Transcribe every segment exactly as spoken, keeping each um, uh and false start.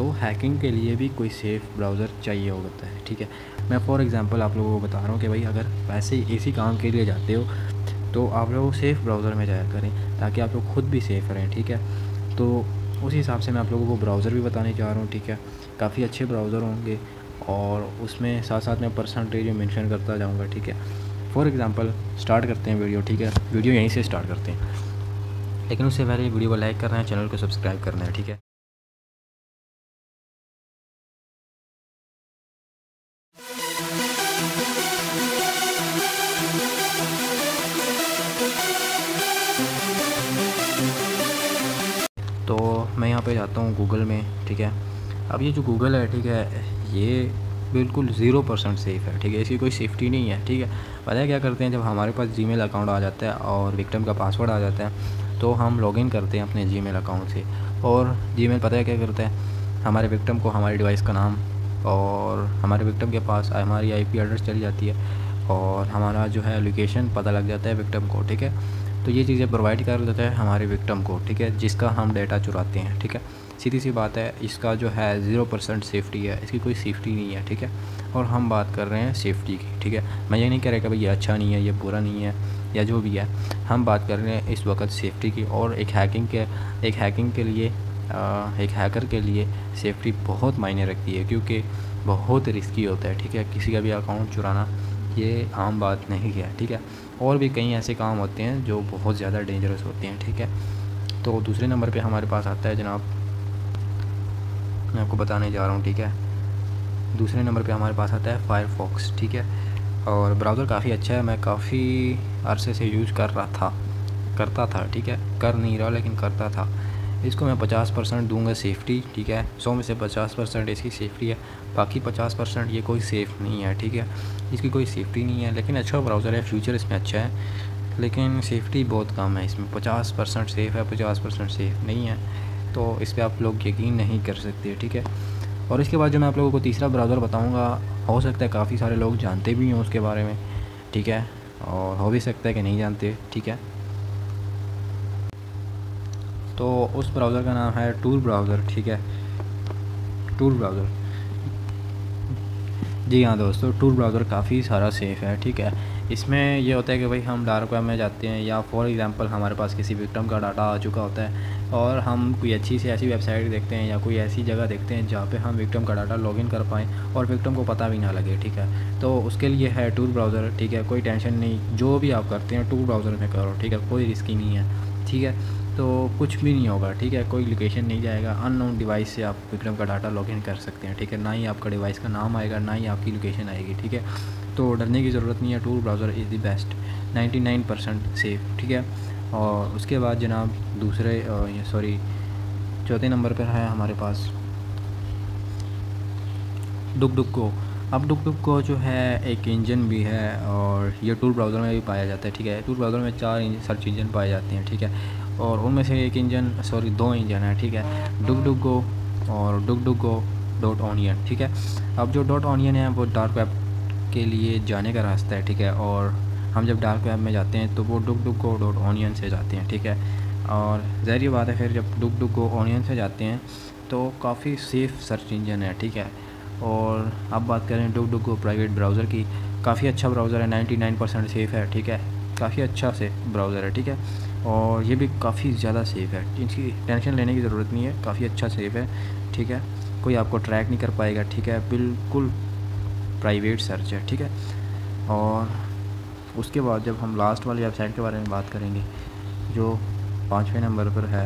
तो हैकिंग के लिए भी कोई सेफ़ ब्राउज़र चाहिए होता है, ठीक है। मैं फॉर एग्ज़ाम्पल आप लोगों को बता रहा हूँ कि भाई अगर वैसे इसी काम के लिए जाते हो तो आप लोग सेफ़ ब्राउज़र में जाया करें ताकि आप लोग खुद भी सेफ़ रहें, ठीक है। तो उस हिसाब से मैं आप लोगों को ब्राउज़र भी बताने जा रहा हूँ, ठीक है। काफ़ी अच्छे ब्राउज़र होंगे और उसमें साथ साथ मैं परसेंटेज मेंशन करता जाऊँगा, ठीक है। फॉर एग्ज़ाम्पल स्टार्ट करते हैं वीडियो, ठीक है। वीडियो यहीं से स्टार्ट करते हैं, लेकिन उससे पहले वीडियो को लाइक करना है, चैनल को सब्सक्राइब करना है, ठीक है। तो मैं यहाँ पे जाता हूँ गूगल में, ठीक है। अब ये जो गूगल है, ठीक है, ये बिल्कुल ज़ीरो परसेंट सेफ़ है, ठीक है। इसकी कोई सेफ्टी नहीं है, ठीक है। पता है क्या करते हैं, जब हमारे पास जीमेल अकाउंट आ जाता है और विक्टिम का पासवर्ड आ जाता है तो हम लॉगिन करते हैं अपने जीमेल अकाउंट से, और जीमेल पता है क्या करता है, हमारे विक्टिम को हमारी डिवाइस का नाम और हमारे विक्टिम के पास हमारी आईपी एड्रेस चली जाती है और हमारा जो है लोकेशन पता लग जाता है विक्टिम को, ठीक है। तो ये चीज़ें प्रोवाइड कर देता है हमारे विक्टिम को, ठीक है, जिसका हम डेटा चुराते हैं, ठीक है। सीधी सी बात है, इसका जो है ज़ीरो परसेंट सेफ्टी है, इसकी कोई सेफ्टी नहीं है, ठीक है। और हम बात कर रहे हैं सेफ्टी की, ठीक है। मैं ये नहीं कह रहा कि भाई ये अच्छा नहीं है, ये बुरा नहीं है, या जो भी है, हम बात कर रहे हैं इस वक्त सेफ्टी की। और एक हैकिंग के एक हैकिंग के लिए एक हैकर के लिए सेफ्टी बहुत मायने रखती है, क्योंकि बहुत रिस्की होता है, ठीक है। किसी का भी अकाउंट चुराना ये आम बात नहीं है, ठीक है। और भी कई ऐसे काम होते हैं जो बहुत ज़्यादा डेंजरस होते हैं, ठीक है। तो दूसरे नंबर पे हमारे पास आता है जनाब, मैं आपको बताने जा रहा हूँ, ठीक है। दूसरे नंबर पे हमारे पास आता है फायरफॉक्स, ठीक है। और ब्राउज़र काफ़ी अच्छा है, मैं काफ़ी अरसे से यूज़ कर रहा था करता था ठीक है, कर नहीं रहा लेकिन करता था। इसको मैं पचास परसेंट दूँगा सेफ्टी, ठीक है। सौ में से पचास परसेंट इसकी सेफ्टी है, बाकी पचास परसेंट ये कोई सेफ़ नहीं है, ठीक है। इसकी कोई सेफ्टी नहीं है, लेकिन अच्छा ब्राउज़र है, फ्यूचर इसमें अच्छा है, लेकिन सेफ्टी बहुत कम है इसमें। पचास परसेंट सेफ़ है, पचास परसेंट सेफ़ नहीं है, तो इस पर आप लोग यकीन नहीं कर सकते, ठीक है। और इसके बाद जो मैं आप लोगों को तीसरा ब्राउज़र बताऊँगा, हो सकता है काफ़ी सारे लोग जानते भी हों उसके बारे में, ठीक है, और हो भी सकता है कि नहीं जानते, ठीक है। तो उस ब्राउज़र का नाम है टूर ब्राउज़र, ठीक है, टूर ब्राउज़र। जी हाँ दोस्तों, टूर ब्राउज़र काफ़ी सारा सेफ़ है, ठीक है। इसमें ये होता है कि भाई हम डार्क वेब में जाते हैं, या फॉर एग्ज़ाम्पल हमारे पास किसी विक्टिम का डाटा आ चुका होता है और हम कोई अच्छी सी ऐसी वेबसाइट देखते हैं या कोई ऐसी जगह देखते हैं जहाँ पे हम विक्टिम का डाटा लॉगिन कर पाएँ और विक्टिम को पता भी ना लगे, ठीक है। तो उसके लिए है टूर ब्राउज़र, ठीक है। कोई टेंशन नहीं, जो भी आप करते हैं टूर ब्राउज़र में करो, ठीक है, कोई रिस्की नहीं है, ठीक है। तो कुछ भी नहीं होगा, ठीक है, कोई लोकेशन नहीं जाएगा, अननोन डिवाइस से आप विक्टिम का डाटा लॉगिन कर सकते हैं, ठीक है। ना ही आपका डिवाइस का नाम आएगा, ना ही आपकी लोकेशन आएगी, ठीक है। तो डरने की ज़रूरत नहीं है, Tor browser is the best, ninety nine percent safe, ठीक है। और उसके बाद जनाब दूसरे सॉरी चौथे नंबर पर है हमारे पास डुकडुको। अब डुकडुको जो है एक इंजन भी है और ये टूर ब्राउज़र में भी पाया जाता है, ठीक है। टूर ब्राउज़र में चार सर्च इंजन पाए जाते हैं, ठीक है, और उनमें से एक इंजन सॉरी दो इंजन है, ठीक है, डुकडुको और डुकडुको डॉट ऑनियन, ठीक है। अब जो डॉट ऑनियन है वो डार्क वेब के लिए जाने का रास्ता है, ठीक है, और हम जब डार्क वेब में जाते हैं तो वो डुकडुको डॉट ऑनियन से जाते हैं, ठीक है। और ज़ाहिर बात है फिर जब डुकडुको ऑनियन से जाते हैं तो काफ़ी सेफ़ सर्च इंजन है, ठीक है। और अब बात करें डुकडुको प्राइवेट ब्राउज़र की, काफ़ी अच्छा ब्राउज़र है, नाइन्टी नाइन परसेंट सेफ़ है, ठीक है, काफ़ी अच्छा से ब्राउज़र है, ठीक है। और ये भी काफ़ी ज़्यादा सेफ़ है, इसकी टेंशन लेने की ज़रूरत नहीं है, काफ़ी अच्छा सेफ़ है, ठीक है। कोई आपको ट्रैक नहीं कर पाएगा, ठीक है, बिल्कुल प्राइवेट सर्च है, ठीक है। और उसके बाद जब हम लास्ट वाली वेबसाइट के बारे में बात करेंगे जो पाँचवें नंबर पर है,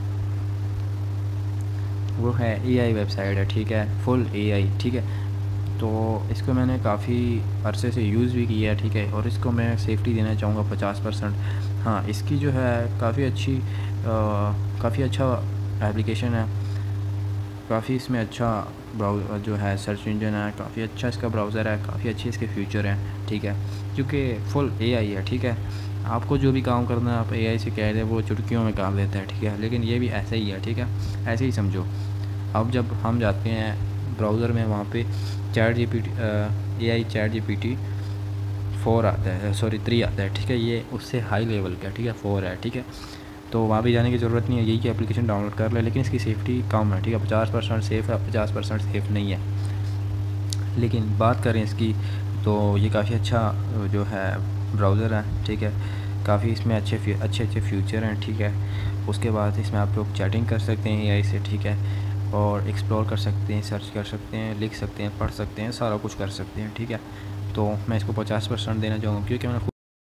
वो है एआई वेबसाइट है, ठीक है, फुल एआई, ठीक है। तो इसको मैंने काफ़ी अरसे से यूज़ भी किया है, ठीक है, और इसको मैं सेफ्टी देना चाहूँगा पचास परसेंट। हाँ, इसकी जो है काफ़ी अच्छी काफ़ी अच्छा एप्लीकेशन है, काफ़ी इसमें अच्छा ब्राउज़र जो है सर्च इंजन है, काफ़ी अच्छा इसका ब्राउज़र है, काफ़ी अच्छी इसके फीचर हैं, ठीक है, क्योंकि फुल एआई है, ठीक है। आपको जो भी काम करना है आप एआई से कह दें, वो चुटकियों में काम लेता है, ठीक है, लेकिन ये भी ऐसे ही है, ठीक है, ऐसे ही समझो। अब जब हम जाते हैं ब्राउज़र में, वहाँ पे ChatGPT AI ChatGPT four आता है, सॉरी थ्री आता है, ठीक है, ये उससे हाई लेवल का, ठीक है, फोर है, ठीक है। तो वहाँ भी जाने की ज़रूरत नहीं है, यही कि एप्लीकेशन डाउनलोड कर ले। लेकिन इसकी सेफ्टी कम है, ठीक है, पचास परसेंट सेफ़ है, पचास परसेंट सेफ़ नहीं है। लेकिन बात करें इसकी तो ये काफ़ी अच्छा जो है ब्राउज़र है, ठीक है, काफ़ी इसमें अच्छे अच्छे अच्छे फीचर हैं, ठीक है। उसके बाद इसमें आप लोग चैटिंग कर सकते हैं एआई से, ठीक है, और एक्सप्लोर कर सकते हैं, सर्च कर सकते हैं, लिख सकते हैं, पढ़ सकते हैं, सारा कुछ कर सकते हैं, ठीक है। तो मैं इसको पचास परसेंट देना चाहूँगा, क्योंकि मैंने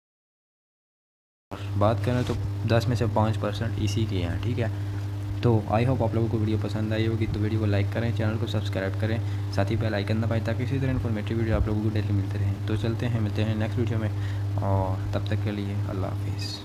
बात करें तो दस में से पाँच परसेंट इसी के हैं, ठीक है। तो आई होप आप लोगों को वीडियो पसंद आई होगी, तो वीडियो को लाइक करें, चैनल को सब्सक्राइब करें, साथ ही बेल आइकन दबाएं ताकि इसी तरह इन्फॉर्मेटिव वीडियो आप लोगों को डेली मिलते रहें। तो चलते हैं, मिलते हैं नेक्स्ट वीडियो में, और तब तक के लिए अल्लाह हाफिज़।